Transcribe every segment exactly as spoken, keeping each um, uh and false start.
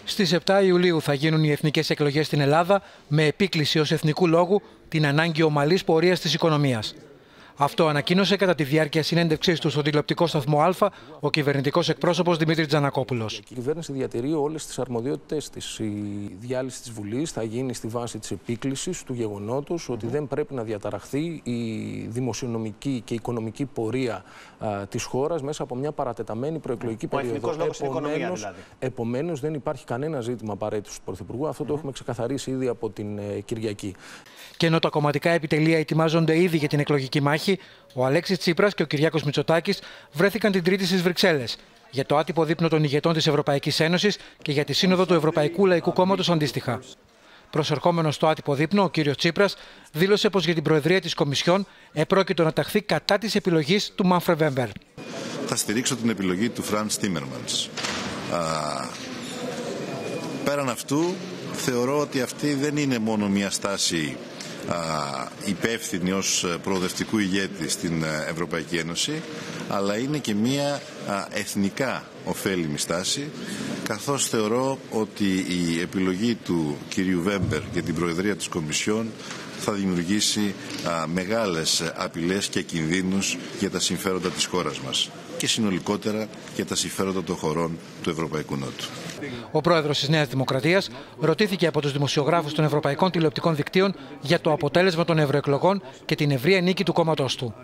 Στις επτά Ιουλίου θα γίνουν οι εθνικές εκλογές στην Ελλάδα με επίκληση ως εθνικού λόγου την ανάγκη ομαλής πορείας της οικονομίας. Αυτό ανακοίνωσε κατά τη διάρκεια συνέντευξής του στον τηλεοπτικό σταθμό Α ο κυβερνητικός εκπρόσωπος Δημήτρης Τζανακόπουλος. Η κυβέρνηση διατηρεί όλες τις αρμοδιότητες της. Η διάλυση της Βουλής θα γίνει στη βάση της επίκλησης του γεγονότος ότι δεν πρέπει να διαταραχθεί η δημοσιονομική και οικονομική πορεία α, της χώρας μέσα από μια παρατεταμένη προεκλογική Ο περίοδο. επομένως, οικονομία, δηλαδή. επομένως, δεν υπάρχει κανένα ζήτημα απαραίτητο του Πρωθυπουργού. Αυτό mm -hmm. το έχουμε ξεκαθαρίσει ήδη από την ε, Κυριακή. Και ενώ τα κομματικά επιτελεία ετοιμάζονται ήδη για την εκλογική μάχη, ο Αλέξης Τσίπρας και ο Κυριάκος Μητσοτάκης βρέθηκαν την Τρίτη στις Βρυξέλλες για το άτυπο δείπνο των ηγετών της Ευρωπαϊκής Ένωσης και για τη σύνοδο του Ευρωπαϊκού Λαϊκού Κόμματος αντίστοιχα. Προσερχόμενος στο άτυπο δείπνο, ο κύριος Τσίπρας δήλωσε πως για την Προεδρία της Κομισιόν επρόκειτο να ταχθεί κατά της επιλογής του Μάνφρετ Βέμπερ. Θα στηρίξω την επιλογή του Φραντς Τίμερμανς. Πέραν αυτού, θεωρώ ότι αυτή δεν είναι μόνο μια στάση υπεύθυνη ως προοδευτικού ηγέτη στην Ευρωπαϊκή Ένωση, αλλά είναι και μια εθνικά ωφέλιμη στάση, καθώς θεωρώ ότι η επιλογή του κυρίου Βέμπερ για την Προεδρία της Κομισιόν θα δημιουργήσει μεγάλες απειλές και κινδύνους για τα συμφέροντα της χώρας μας και συνολικότερα για τα συμφέροντα των χωρών του Ευρωπαϊκού Νότου. Ο πρόεδρος της Νέας Δημοκρατίας ρωτήθηκε από τους δημοσιογράφους των ευρωπαϊκών τηλεοπτικών δικτύων για το αποτέλεσμα των ευρωεκλογών και την ευρεία νίκη του κόμματός του.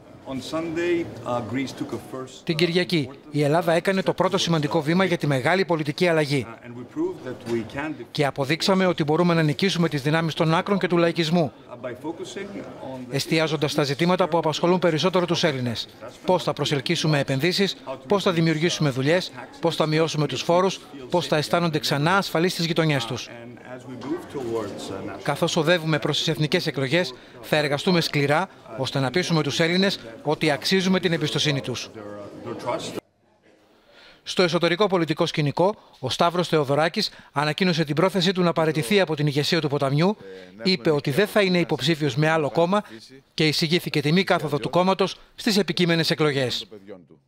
Την Κυριακή, η Ελλάδα έκανε το πρώτο σημαντικό βήμα για τη μεγάλη πολιτική αλλαγή. Και αποδείξαμε ότι μπορούμε να νικήσουμε τις δυνάμεις των άκρων και του λαϊκισμού, εστιάζοντας στα ζητήματα που απασχολούν περισσότερο τους Έλληνες. Πώς θα προσελκύσουμε επενδύσεις, πώς θα δημιουργήσουμε δουλειές, πώς θα μειώσουμε τους φόρους, πώς θα αισθάνονται ξανά ασφαλείς στις γειτονιές τους. Καθώς οδεύουμε προς τις εθνικές εκλογές, θα εργαστούμε σκληρά ώστε να πείσουμε τους Έλληνες ότι αξίζουμε την εμπιστοσύνη τους. Στο εσωτερικό πολιτικό σκηνικό, ο Σταύρος Θεοδωράκης ανακοίνωσε την πρόθεσή του να παραιτηθεί από την ηγεσία του ποταμιού, είπε ότι δεν θα είναι υποψήφιος με άλλο κόμμα και εισηγήθηκε τη μη κάθοδο του κόμματος στις επικείμενες εκλογές.